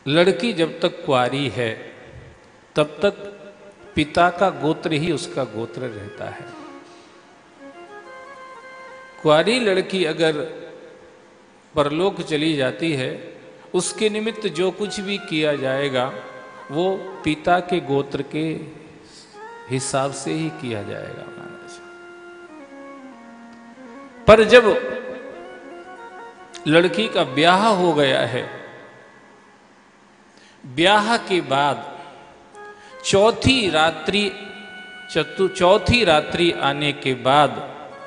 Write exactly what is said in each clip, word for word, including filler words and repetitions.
लड़की जब तक कुंवारी है तब तक पिता का गोत्र ही उसका गोत्र रहता है। कुंवारी लड़की अगर परलोक चली जाती है, उसके निमित्त जो कुछ भी किया जाएगा वो पिता के गोत्र के हिसाब से ही किया जाएगा महाराज। पर जब लड़की का ब्याह हो गया है, ब्याह के बाद चौथी रात्रि चतु चौथी रात्रि आने के बाद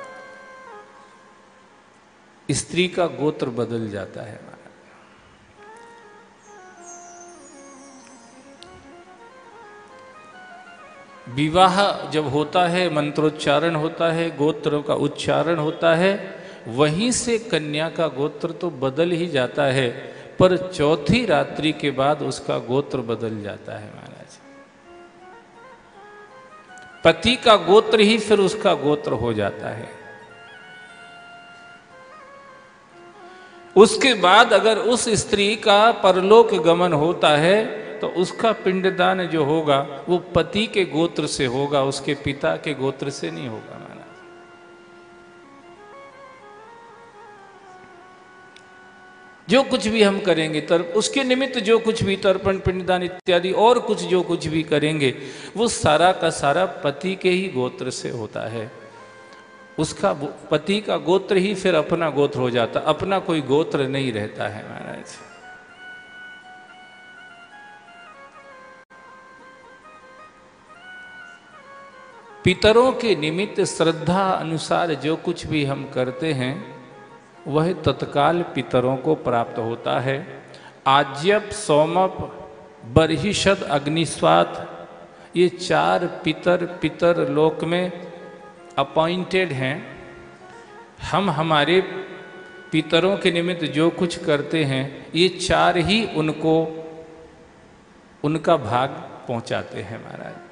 स्त्री का गोत्र बदल जाता है। विवाह जब होता है, मंत्रोच्चारण होता है, गोत्र का उच्चारण होता है, वहीं से कन्या का गोत्र तो बदल ही जाता है, पर चौथी रात्रि के बाद उसका गोत्र बदल जाता है महाराज। पति का गोत्र ही फिर उसका गोत्र हो जाता है। उसके बाद अगर उस स्त्री का परलोक गमन होता है तो उसका पिंडदान जो होगा वो पति के गोत्र से होगा, उसके पिता के गोत्र से नहीं होगा महाराज। जो कुछ भी हम करेंगे तर्प उसके निमित्त जो कुछ भी तर्पण पिंडदान इत्यादि और कुछ जो कुछ भी करेंगे वो सारा का सारा पति के ही गोत्र से होता है। उसका पति का गोत्र ही फिर अपना गोत्र हो जाता, अपना कोई गोत्र नहीं रहता है महाराज। पितरों के निमित्त श्रद्धा अनुसार जो कुछ भी हम करते हैं वह तत्काल पितरों को प्राप्त होता है। आज्यप, सोमप, बर्हिषद, अग्निस्वात, ये चार पितर पितर लोक में अपॉइंटेड हैं। हम हमारे पितरों के निमित्त जो कुछ करते हैं ये चार ही उनको उनका भाग पहुंचाते हैं महाराज।